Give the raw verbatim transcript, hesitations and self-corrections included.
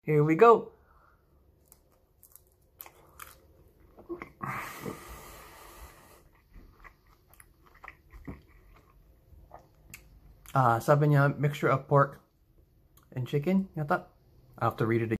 Here we go. Uh, sabi niya, mixture of pork and chicken, yata. I have to read it again.